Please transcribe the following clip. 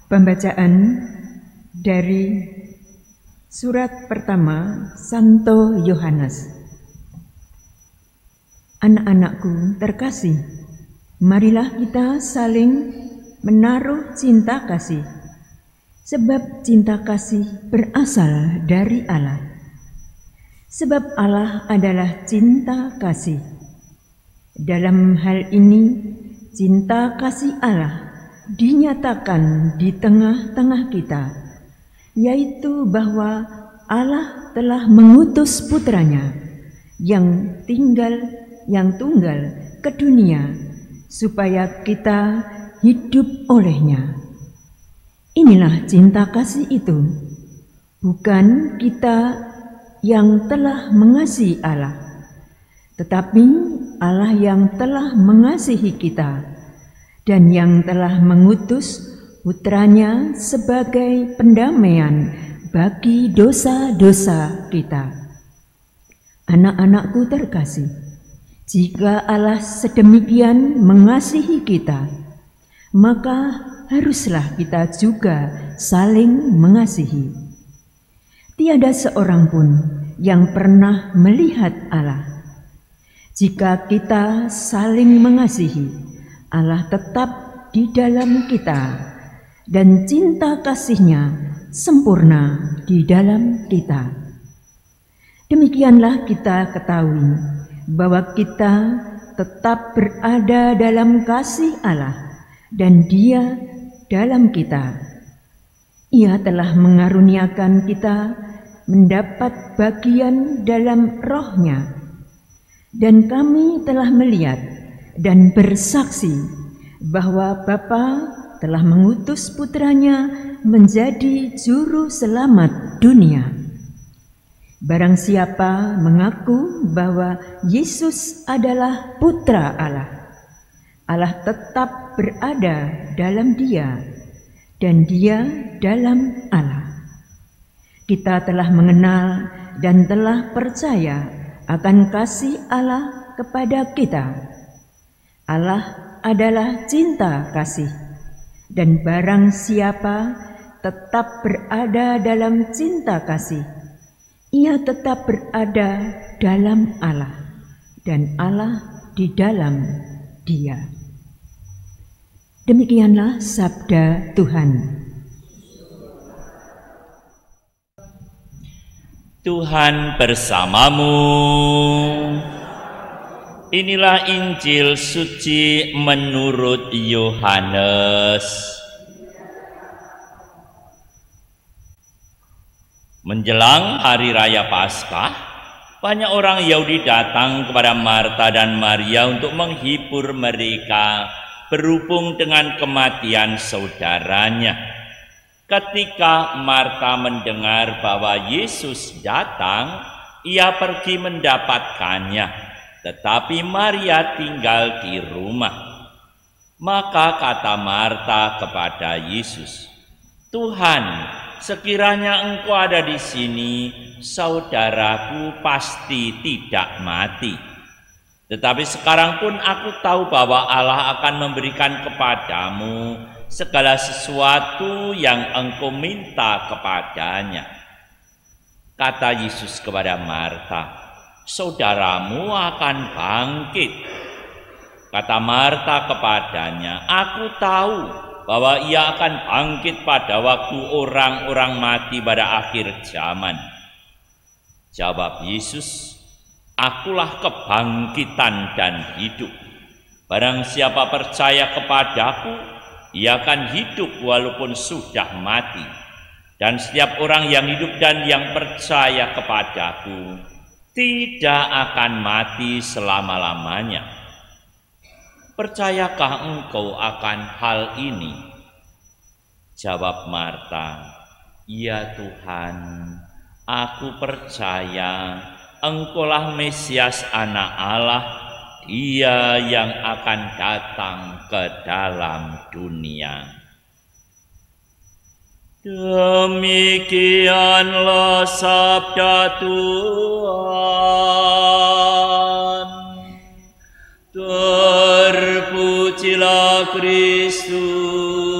Pembacaan dari surat pertama Santo Yohanes. Anak-anakku terkasih, marilah kita saling menaruh cinta kasih, sebab cinta kasih berasal dari Allah. Sebab Allah adalah cinta kasih. Dalam hal ini, cinta kasih Allah dinyatakan di tengah-tengah kita, yaitu bahwa Allah telah mengutus putranya yang tunggal ke dunia supaya kita hidup olehnya. Inilah cinta kasih itu, bukan kita yang telah mengasihi Allah, tetapi Allah yang telah mengasihi kita dan yang telah mengutus putranya sebagai pendamaian bagi dosa-dosa kita. Anak-anakku terkasih, jika Allah sedemikian mengasihi kita, maka haruslah kita juga saling mengasihi. Tiada seorang pun yang pernah melihat Allah. Jika kita saling mengasihi, Allah tetap di dalam kita, dan cinta kasih-Nya sempurna di dalam kita. Demikianlah kita ketahui bahwa kita tetap berada dalam kasih Allah, dan Dia dalam kita. Ia telah mengaruniakan kita mendapat bagian dalam Roh-Nya, dan kami telah melihat dan bersaksi bahwa Bapa telah mengutus putranya menjadi juru selamat dunia. Barang siapa mengaku bahwa Yesus adalah putra Allah, Allah tetap berada dalam dia dan dia dalam Allah. Kita telah mengenal dan telah percaya akan kasih Allah kepada kita. Allah adalah cinta kasih, dan barang siapa tetap berada dalam cinta kasih, ia tetap berada dalam Allah, dan Allah di dalam Dia. Demikianlah sabda Tuhan. Tuhan bersamamu. Inilah Injil suci menurut Yohanes. Menjelang hari raya Paskah, banyak orang Yahudi datang kepada Marta dan Maria untuk menghibur mereka berhubung dengan kematian saudaranya. Ketika Marta mendengar bahwa Yesus datang, ia pergi mendapatkannya. Tetapi Maria tinggal di rumah. Maka kata Marta kepada Yesus, "Tuhan, sekiranya Engkau ada di sini, saudaraku pasti tidak mati. Tetapi sekarang pun aku tahu bahwa Allah akan memberikan kepadamu segala sesuatu yang Engkau minta kepadanya." Kata Yesus kepada Marta, "Saudaramu akan bangkit." Kata Marta kepadanya, "Aku tahu bahwa ia akan bangkit pada waktu orang-orang mati pada akhir zaman." Jawab Yesus, "Akulah kebangkitan dan hidup. Barang siapa percaya kepadaku, ia akan hidup walaupun sudah mati. Dan setiap orang yang hidup dan yang percaya kepadaku tidak akan mati selama-lamanya. Percayakah engkau akan hal ini?" Jawab Marta, "Ya Tuhan, aku percaya Engkaulah Mesias Anak Allah, Dia yang akan datang ke dalam dunia." Demikianlah sabda Tuhan. Terpujilah Kristus.